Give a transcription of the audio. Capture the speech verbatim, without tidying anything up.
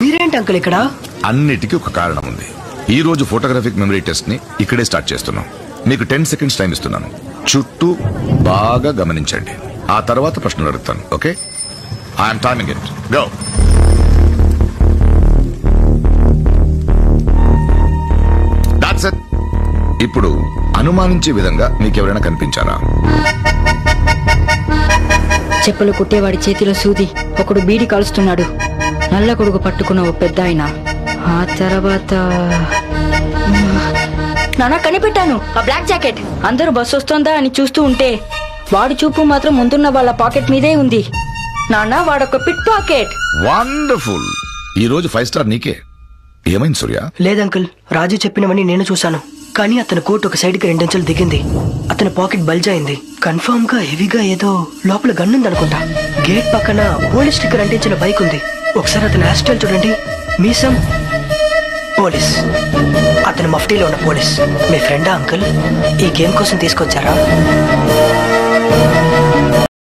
మీరేంటి అంకుల్ ఇక్కడ? అన్నిటికీ ఒక కారణం ఉంది. ఈ రోజు ఫోటోగ్రాఫిక్ మెమరీ టెస్ట్ ని ఇక్కడే స్టార్ట్ చేస్తున్నాం. మీకు టెన్ సెకండ్స్ టైం ఇస్తున్నాను. చుట్టూ బాగా గమనించండి. ఆ తర్వాత ప్రశ్నలు అడుగుతాను. Okay? I'm timing it. Go. That's it. ఇప్పుడు అనుమానించే విధంగా మీకెవరైనా కనిపించారా? చెప్పులు కుట్టేవాడి చేతిలో సూది, ఒకడు బీడి కాలుస్తున్నాడు, నల్ల కొడుకు పట్టుకున్న ఓ పెద్ద ఆయన. ఆ తర్వాత నానా కనిపెట్టాను, ఆ బ్లాక్ జాకెట్. అందరూ బస్సు వస్తుందా అని చూస్తూ ఉంటే వాడి చూపు మాత్రం ముందున్న వాళ్ళ పాకెట్ మీదే ఉంది. నానా వాడొక పిట్ పాకెట్. వండర్ఫుల్. ఈ రోజు ఫైవ్ స్టార్ నీకే. ఏమైంది సూర్య? లేదంకుల్, రాజు చెప్పినవని నేను చూశాను. కానీ అతని కోట్ ఒక సైడ్ కి రెండంచెలు దిగింది. అతని పాకెట్ బల్జ్ అయింది. కన్ఫర్మ్ గా హెవీగా ఏదో లోపల గన్నుందనుకుంటా. గేట్ పక్కన పోలీస్ స్టిక్కర్ అంటించిన బైక్ ఉంది. ఒకసారి అతని హెయిర్ స్టైల్ చూడండి. మీసం పోలీస్, అతని మఫ్టీలో ఉన్న పోలీస్. మీ ఫ్రెండా అంకుల్? ఈ గేమ్ కోసం తీసుకొచ్చారా?